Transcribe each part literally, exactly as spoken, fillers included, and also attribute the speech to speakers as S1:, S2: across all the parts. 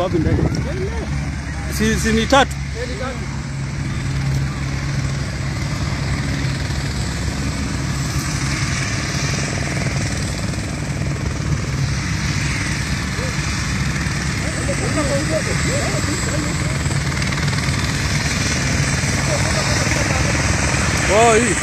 S1: wapi ndege? Si si ni tatu. Oh, hii.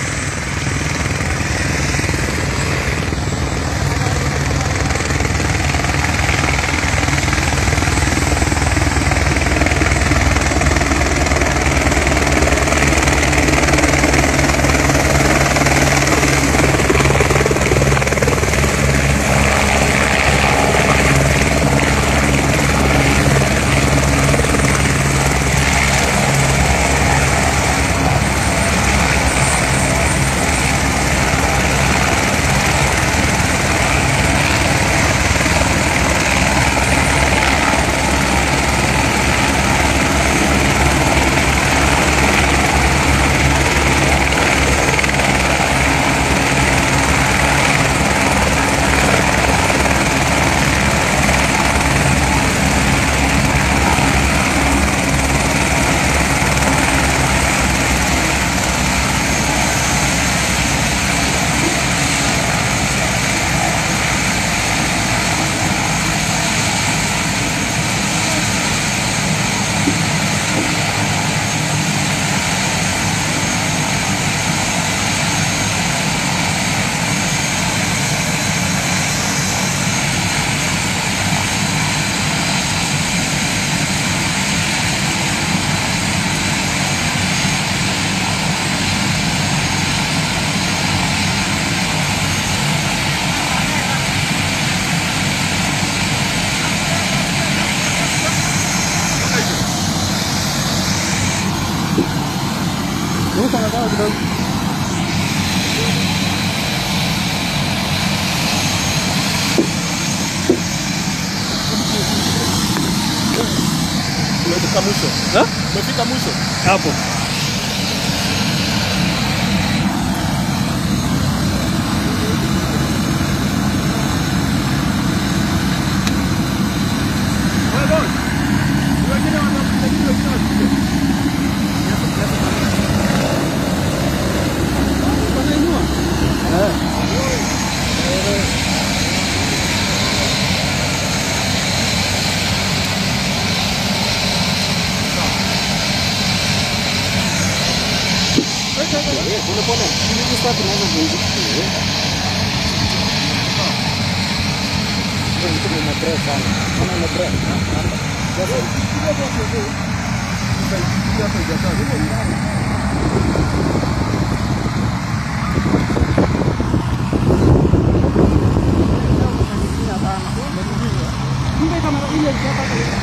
S1: Vamos para acá, umefika mwisho. Eh? Umefika mwisho. Hapo. Pole pole, ini sasa tunaweza kuingia. Ndio ni matresa sana. Kama ni matresa. Sasa ndio ndio ndio. Sasa hapo hajatoka. Ndio kama ile hapa.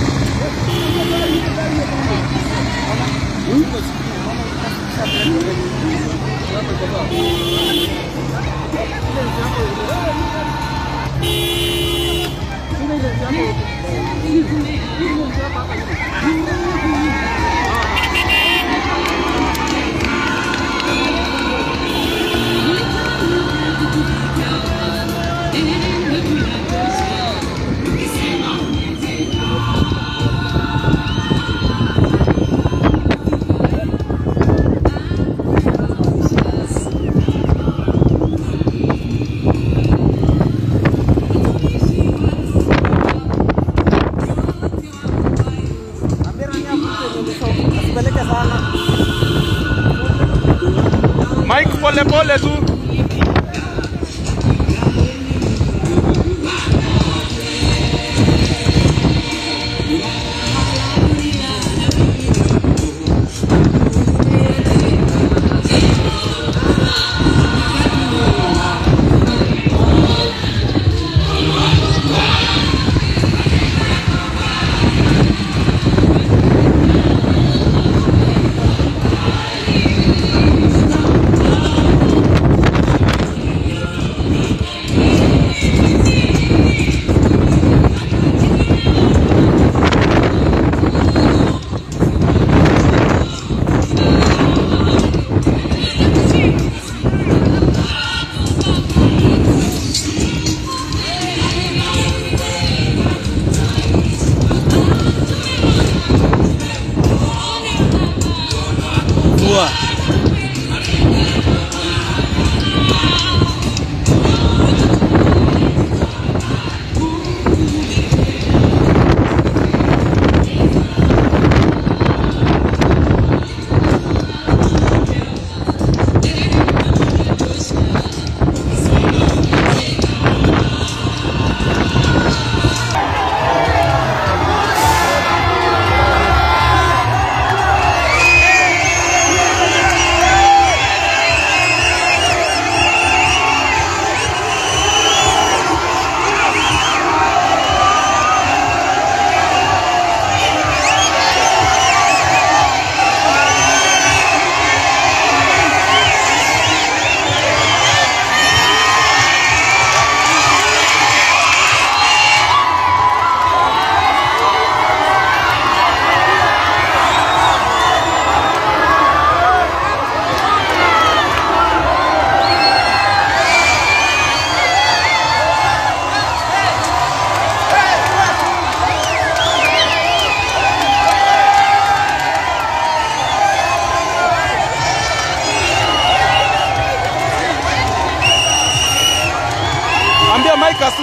S1: Mike, pole pole tu.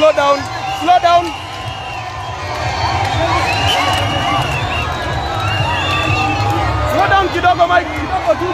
S1: slow down, slow down. Slow down kidogo Mike, kidogo tu.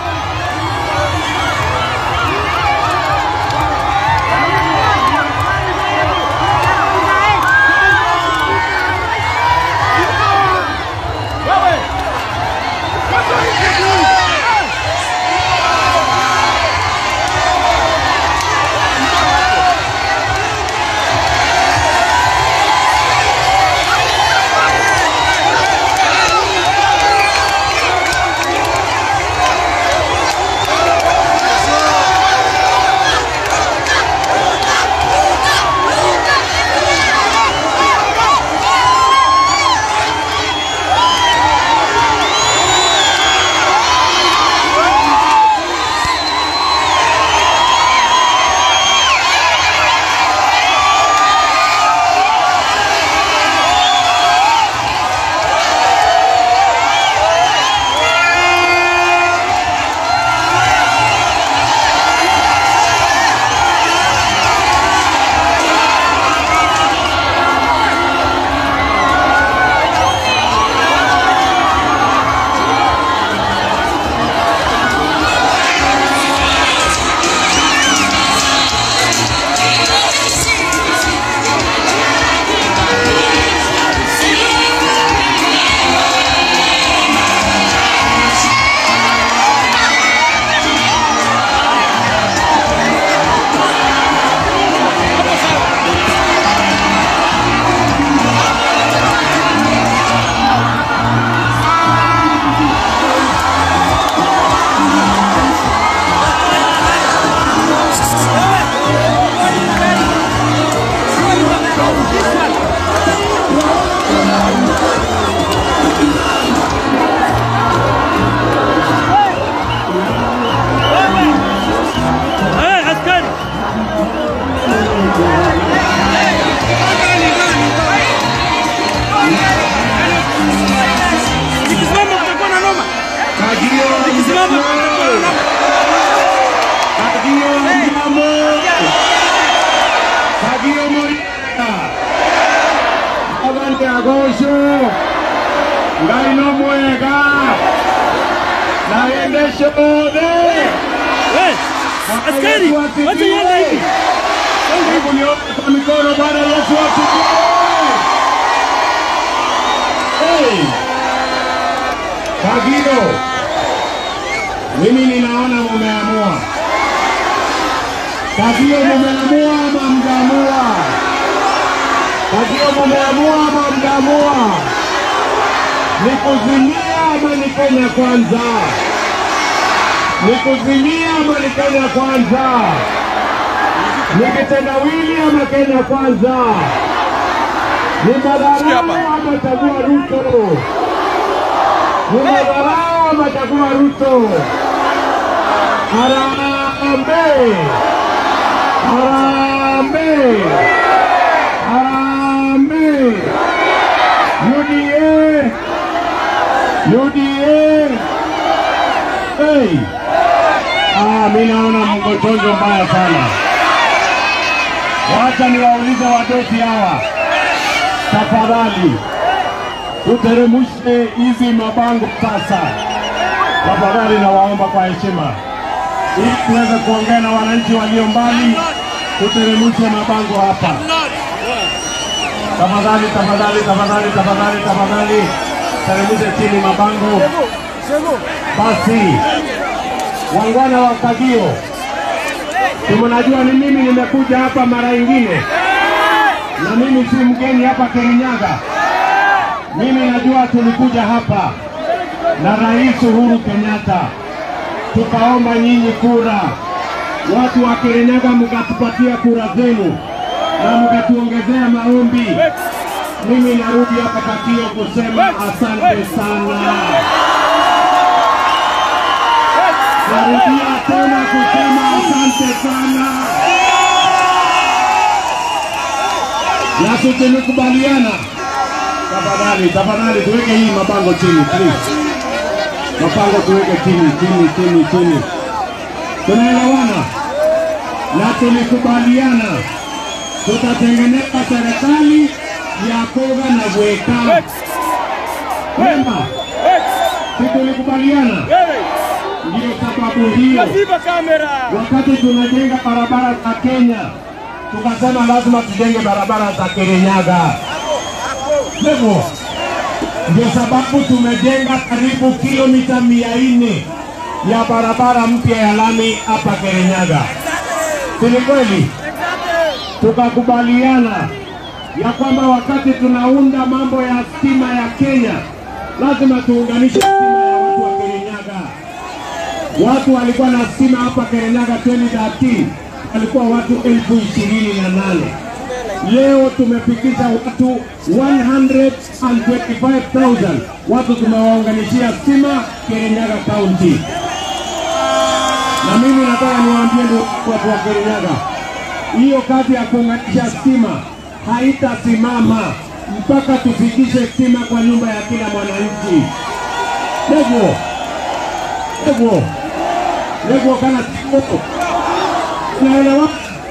S2: Ngai no mwega naendesha bode. Askari, wacha yenda hivi. Hebu nione kwa mikono Bwana Yesu asifiwe. Hey! Kagiro, mimi ninaona mumeamua. Kagiro mumeamua ama mjaamua? Kagiro mumeamua ama mjaamua? Ni kuzimia ama ni Kenya kwanza? Ni kuzimia ama ni Kenya kwanza? Ni kitendawili ama Kenya kwanza? Ni madharau ama chagua Ruto? Ni madharau ama chagua Ruto? Harambee! Harambee! Harambee! U D A! U D A! Hey! Ah, mimi naona mgotonjo mbaya sana. Wacha niwaulize wadosi hawa. Tafadhali uteremshe hizi mabango sasa. Tafadhali nawaomba kwa heshima. Ili tuweze kuongea na wananchi walio mbali, uteremshe mabango hapa. Tafadhali, tafadhali, tafadhali, tafadhali, tafadhali. Teremshe chini mabango. Basi wangwana wa Kagio, mnajua ni mimi nimekuja hapa mara nyingine, na mimi si mgeni hapa Kirinyaga. Mimi najua tulikuja hapa na Rais Uhuru Kenyatta, tukaomba nyinyi kura. Watu wa Kirinyaga mkatupatia kura zenu na mkatuongezea maombi. Mimi narudi hapa Kagio kusema asante sana. Narudia tena kusema asante sana. Na tulikubaliana. Tafadhali, tafadhali tuweke hii mabango chini, please. Mabango tuweke chini, chini, chini, chini. Tunaelewana? Na tulikubaliana tutatengeneza serikali ya koga na kuweka. Wema, tulikubaliana. Ndio sababu hiyo wakati tunajenga barabara za Kenya tukasema lazima tujenge barabara za Kirinyaga. Ndio ndio sababu tumejenga karibu kilomita mia nne ya barabara mpya ya lami hapa Kirinyaga. Si kweli? Tukakubaliana ya kwamba wakati tunaunda mambo ya stima ya Kenya lazima tuunganishe stima ya watu wa Kirinyaga. Watu walikuwa na stima hapa Kirinyaga elfu mbili na thelathini walikuwa watu elfu ishirini na nane. Leo tumefikisha watu one hundred twenty-five thousand watu tumewaunganishia stima Kirinyaga County. Na mimi nataka niwaambie watu wa Kirinyaga, hiyo kazi ya kuunganisha stima haitasimama mpaka tufikishe stima kwa nyumba ya kila mwananchi. Lego, lego, lego kana siko. Naelewa?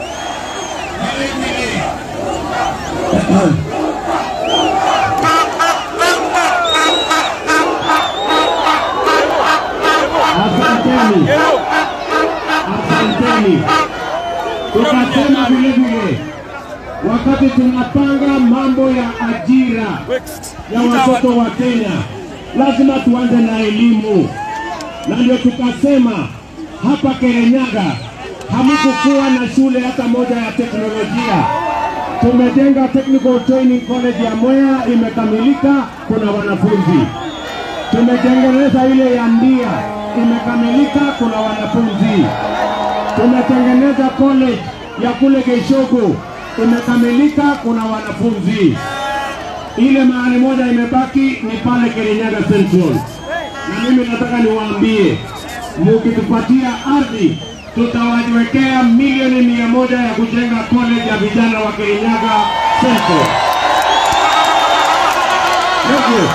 S2: Asanteni. Asanteni. Tukasema vile vile wakati tunapanga mambo ya ajira ya watoto wa Kenya lazima tuanze na elimu. Na ndio tukasema hapa Kirinyaga hamkukuwa na shule hata moja ya teknolojia. Tumejenga Technical Training College ya Mwea, imekamilika, kuna wanafunzi. Tumetengeneza ile ya Ndia, imekamilika, kuna wanafunzi. Tumetengeneza college ya kule Geshogo, imekamilika, kuna wanafunzi. Ile mahali moja imebaki ni pale Kirinyaga Central. Na mimi nataka niwaambie, mukitupatia ardhi tutawajiwekea milioni mia moja ya kujenga college ya vijana wa Kirinyaga Central. Ndio.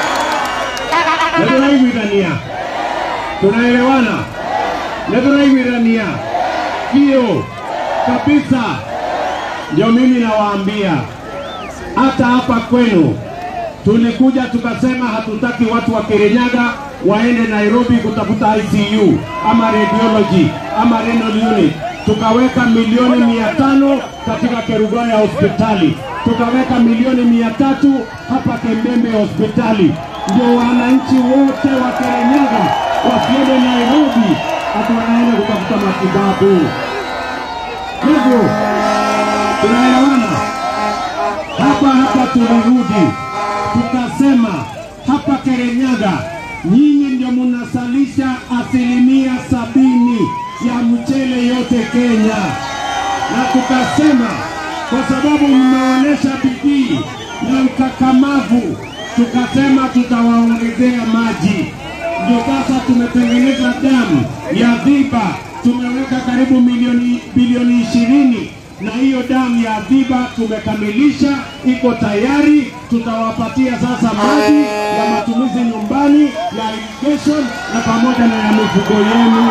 S2: Ndio hivi tunaelewana. Ndio hivi hiyo kabisa. Ndio mimi nawaambia, hata hapa kwenu tulikuja tukasema hatutaki watu wa Kirinyaga waende Nairobi kutafuta I C U ama radiology ama renal unit. Tukaweka milioni mia tano katika Kerugoya hospitali, tukaweka milioni mia tatu hapa Kembembe hospitali. Ndio wananchi wote wa Kirinyaga wasiende Nairobi hata wanaenda kutafuta matibabu. Hivyo tunaelewana. Hapa hapa tulirudi tukasema hapa Kirinyaga nyinyi ndio mnasalisha asilimia sabini ya mchele yote Kenya. Na tukasema kwa sababu mmeonyesha bidii na ukakamavu, tukasema tutawaongezea maji. Ndio sasa tumetengeneza damu ya Dhiba, tumeweka karibu milioni bilioni ishirini, na hiyo damu ya Dhiba tumekamilisha, iko tayari. Tutawapatia sasa maji ya matumizi nyumbani, ya irrigation na pamoja na ya mifugo yenu.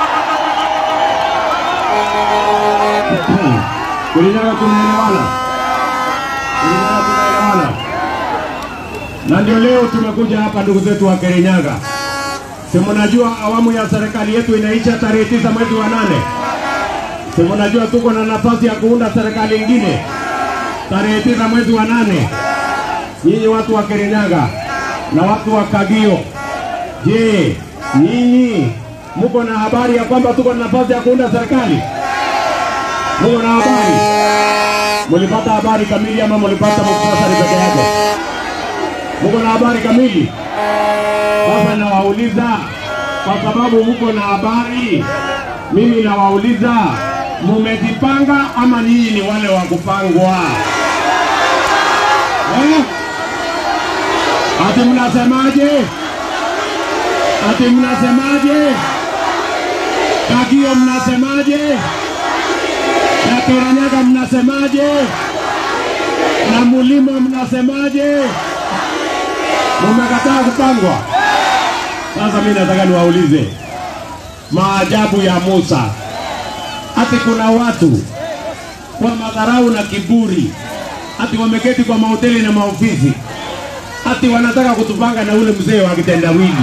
S2: Kirinyaga tunaelewana. Kirinyaga tunaelewana. Na ndio leo tumekuja hapa ndugu zetu wa Kirinyaga. Si mnajua awamu ya serikali yetu inaisha tarehe tisa mwezi wa nane. Si mnajua tuko na nafasi ya kuunda serikali nyingine tarehe tisa mwezi wa nane. Nyinyi watu wa Kirinyaga na watu wa Kagio, je, nyinyi mko na habari ya kwamba tuko na nafasi ya kuunda serikali? Mko na habari? Mlipata habari kamili ama mlipata muhtasari peke yake? Mko na habari kamili? Sasa nawauliza, kwa sababu mko na habari, mimi nawauliza, mumejipanga ama nyinyi ni wale wa kupangwa? Eh? Ati mnasemaje? Ati mnasemaje? Kagio mnasemaje? Na Kirinyaga mnasemaje? Na Mulima mnasemaje? Mmekataa kupangwa? Sasa mimi nataka niwaulize, maajabu ya Musa. Ati kuna watu kwa madharau na kiburi, ati wameketi kwa mahoteli na maofisi, ati wanataka kutupanga na ule mzee wa kitendawili.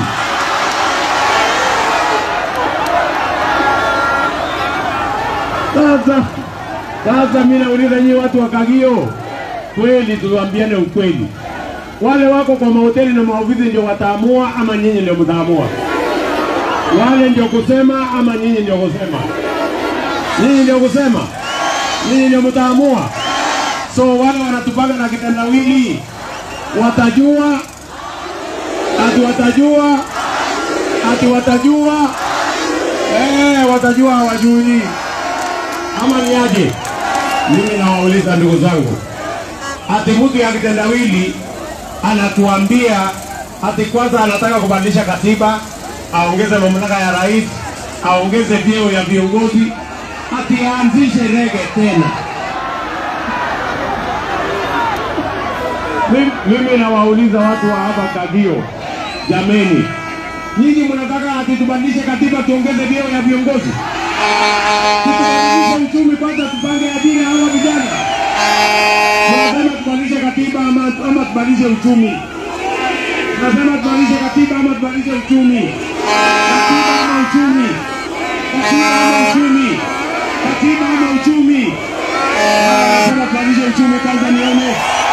S2: Sasa sasa mimi nauliza nyinyi watu wa Kagio, kweli tuambiane ukweli, wale wako kwa mahoteli na maofisi ndio wataamua ama nyinyi ndio mtaamua? Wale ndio kusema ama nyinyi ndio kusema? Nyinyi ndio kusema, nyinyi ndio mtaamua. So wale wanatupanga na kitendawili watajua, ati watajua, ati watajua, eh, watajua hawajui. Ama ni aje? Mimi nawauliza ndugu zangu, ati mtu ya kitendawili anatuambia ati kwanza anataka kubadilisha katiba, aongeze mamlaka ya rais, aongeze vyeo ya viongozi, ati aanzishe rege tena. Mimi nawauliza watu wa hapa Kagio, jameni, nyinyi mnataka ati tubadilishe katiba tuongeze vyeo ya viongozi? Tubadilishe uchumi kwanza, tupange ajira hawa vijana? Tunasema tubadilishe katiba ama, ama tubadilishe uchumi? Tunasema tubadilishe katiba ama tubadilishe uchumi? Katiba ama uchumi? Katiba ama uchumi? Katiba ama uchumi? Tunasema tubadilishe uchumi kwanza nione.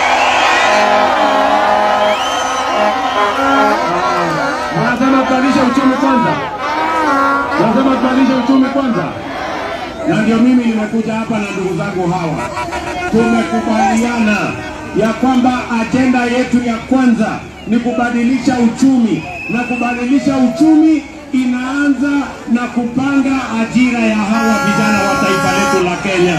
S2: Tunasema tubadilishe uchumi kwanza. Tunasema tubadilishe uchumi kwanza. Na ndio mimi nimekuja hapa na ndugu zangu hawa. Tumekubaliana ya kwamba agenda yetu ya kwanza ni kubadilisha uchumi, na kubadilisha uchumi inaanza na kupanga ajira ya hawa vijana wa taifa letu la Kenya.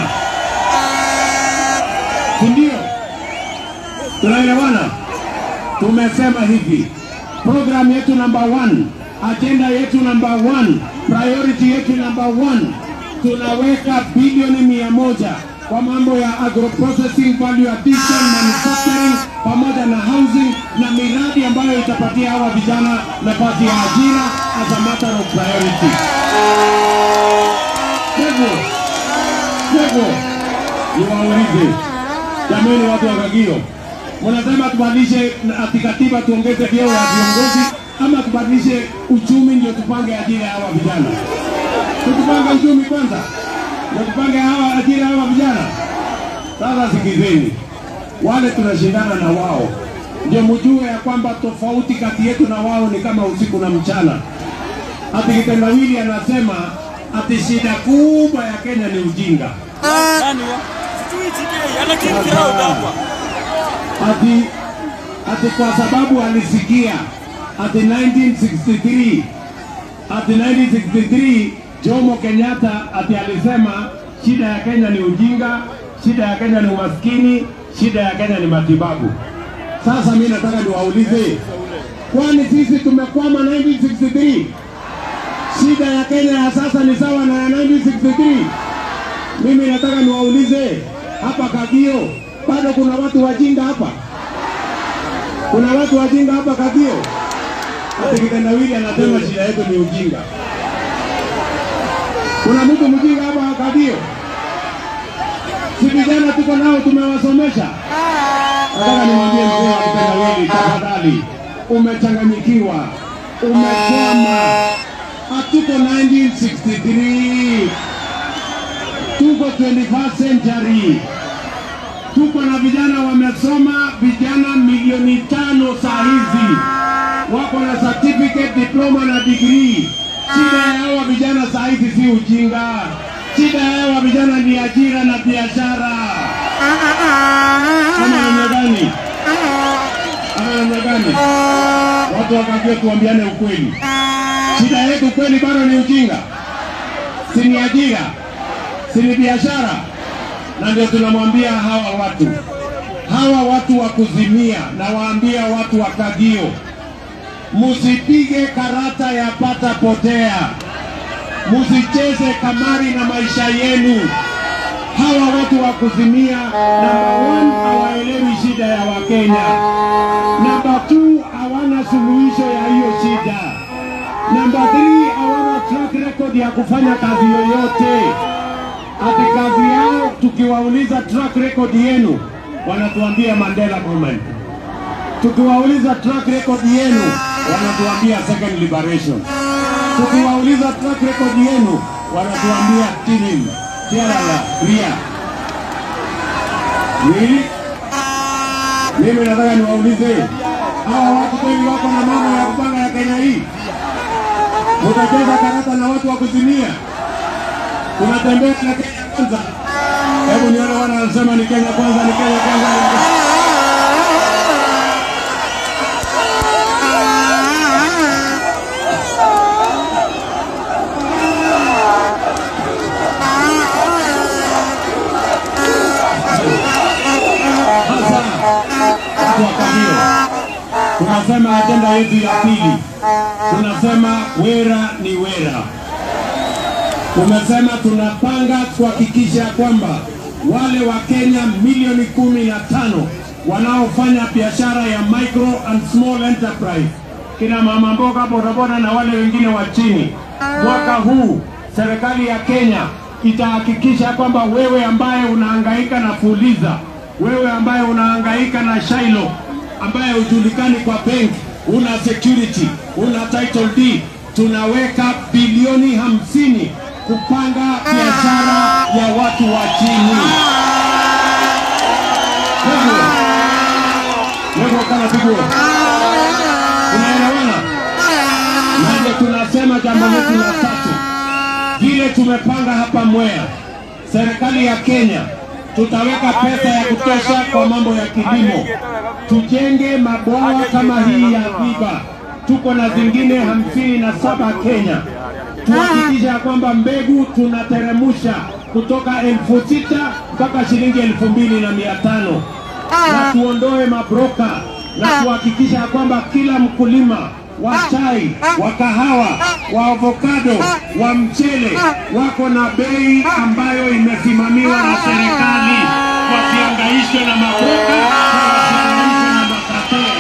S2: Ndio tunaelewana? Tumesema hivi, program yetu number one, agenda yetu number one, priority yetu number one, tunaweka bilioni mia moja kwa mambo ya agro-processing, value addition, manufacturing, pamoja na housing na miradi ambayo itapatia hawa vijana nafasi ya ajira as a matter of priority. Hivyo, hivyo, niwaulize, jameni watu wa Kagio, mnasema tubadilishe ati katiba tuongeze vyeo ya viongozi ama tubadilishe uchumi ndio tupange ajira ya hawa vijana? Tupange uchumi kwanza ndio tupange hawa ajira ya hawa vijana. Sasa sikizeni, wale tunashindana na wao, ndio mjue ya kwamba tofauti kati yetu na wao ni kama usiku na mchana. Ati kitendawili anasema ati shida kubwa ya Kenya ni ujinga. Ati, ati kwa sababu alisikia ati nineteen sixty-three, ati nineteen sixty-three Jomo Kenyatta ati alisema shida ya Kenya ni ujinga, shida ya Kenya ni umaskini, shida ya Kenya ni matibabu. Sasa mimi nataka niwaulize, kwani sisi tumekwama nineteen sixty-three? Shida ya Kenya ya sasa ni sawa na ya nineteen sixty-three? Mimi nataka niwaulize, hapa Kagio bado kuna watu wajinga hapa? Kuna watu wajinga hapa Kagio? Ati kitendawili anasema shida yetu ni ujinga. Kuna mtu mjinga hapa Kagio? Si vijana tuko nao tumewasomesha? Nataka nimwambie mzee wa kitendawili, tafadhali, umechanganyikiwa, umekwama. Hatuko nineteen sixty-three, tuko twenty-first century. Tuko na vijana wamesoma, vijana milioni tano saa hizi wako na certificate, diploma na degree. Shida ya hawa vijana saa hizi si ujinga, shida ya hawa vijana ni ajira na biashara. Ama namna gani? Ama namna gani? Watu wakajua tuambiane ukweli. Shida yetu kweli bado ni ujinga, si ni ajira, si ni biashara. Na ndio tunamwambia hawa watu, hawa watu wa kuzimia, na waambia watu wa Kagio, musipige karata ya pata potea, musicheze kamari na maisha yenu. Hawa watu wa kuzimia, number one, hawaelewi shida ya Wakenya. Number two, hawana suluhisho ya hiyo shida. Number three, hawana track record ya kufanya kazi yoyote. ati kazi yao tukiwauliza track record yenu wanatuambia Mandela Movement. Tukiwauliza track record yenu wanatuambia Second Liberation. Tukiwauliza track record yenu wanatuambia Tinim, Tiarala, Ria. Really? Mimi nataka niwaulize, hawa watu wengi wako na mambo ya kupanga ya Kenya hii. Mutacheza karata na watu wa kuzimia. Tunatembea na Kenya kwanza. Hebu nione wana wanasema ni Kenya kwanza, ni Kenya kwanza. Tunasema agenda yetu ya pili, tunasema wera ni wera. Tumesema tunapanga kuhakikisha kwamba wale wa Kenya milioni kumi na tano wanaofanya biashara ya micro and small enterprise, kina mama mboga, bodaboda na wale wengine wa chini, mwaka huu serikali ya Kenya itahakikisha kwamba wewe ambaye unahangaika na Fuliza, wewe ambaye unahangaika na Shailo, ambaye hujulikani kwa bank, una security, una title deed, tunaweka bilioni hamsini kupanga biashara ya watu wa chini. Lego kana pigo. Unaelewana? Ndio tunasema jambo letu la tatu. Vile tumepanga hapa Mwea, serikali ya Kenya tutaweka pesa ya kutosha kwa mambo ya kilimo. Tujenge mabwawa kama hii ya Viva. Tuko na zingine hamsini na saba Kenya. Tuhakikisha kwamba mbegu tunateremusha kutoka elfu sita mpaka shilingi elfu mbili na mia tano. Na tuondoe mabroka na kuhakikisha kwamba kila mkulima wa chai, wa kahawa, wa avocado, wa mchele wako na bei ambayo imesimamiwa na serikali, wasihangaishwe na mabroka, wasihangaishwe na makateli.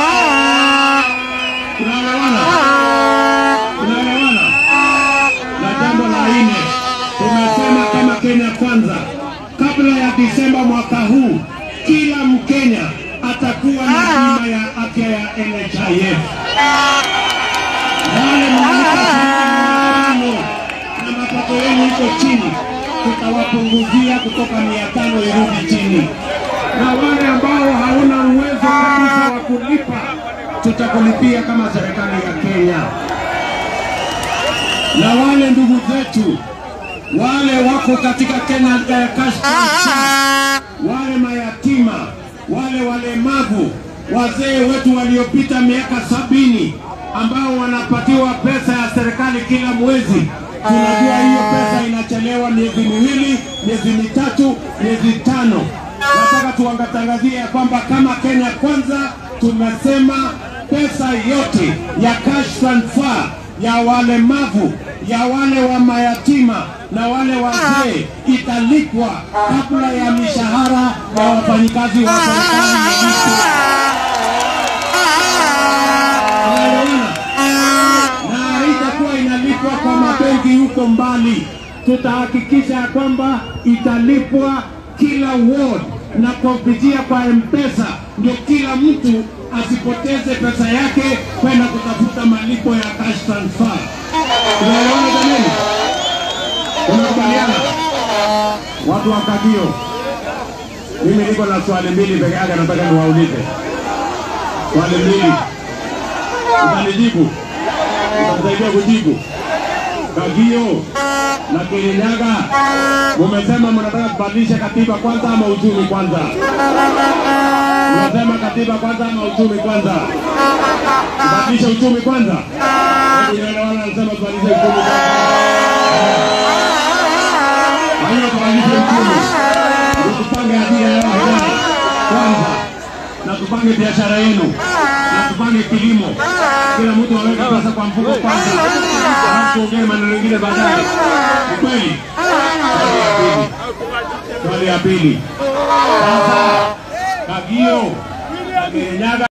S2: Tunaelewana? Tunaelewana? Na jambo la nne, tumesema kama Kenya Kwanza, kabla ya Disemba mwaka huu, kila Mkenya atakuwa na bima ya afya ya N H I F. Wale mnalipa na mapato yenu iko chini, tutawapunguzia kutoka mia tano irudi chini. Na wale ambao hauna uwezo kabisa wa kulipa, tutakulipia kama serikali ya Kenya. Na wale ndugu zetu, wale wako katika Kenya cash transfer, wale mayatima, wale walemavu, wazee wetu waliopita miaka sabini ambao wanapatiwa pesa ya serikali kila mwezi. Tunajua hiyo pesa inachelewa miezi miwili, miezi mitatu, miezi tano. Nataka tuangatangazie kwamba kama Kenya Kwanza tumesema pesa yote ya cash transfer ya walemavu, ya wale wa mayatima na wale wazee italipwa kabla ya mishahara ya wafanyikazi wa serikali. Na haitakuwa inalipwa kwa mabenki huko mbali. Tutahakikisha kwamba italipwa kila ward na kupitia kwa M-Pesa, ndio kila mtu asipoteze pesa yake kwenda kutafuta malipo ya cash transfer. Unaelewana jamani? Unakubaliana? Watu wa Kagio, mimi niko na swali mbili peke yake nataka niwaulize. Swali mbili. Utanijibu? Utasaidia kujibu? Kagio na Kirinyaga, mumesema mnataka kubadilisha katiba kwanza ama uchumi kwanza? Mnasema katiba kwanza ama uchumi kwanza? Kubadilisha uchumi kwanza? Unaelewana, nasema kubadilisha uchumi kwanza. Hayo kubadilisha uchumi. Tupange ajira ya kwanza. Na tupange biashara yenu. Na tupange kilimo. Kila mtu aweke pesa kwa mfuko kwanza. Halafu tuongee maneno mengine baadaye. Ni kweli? Swali ya pili. Sasa Kagio na Kirinyaga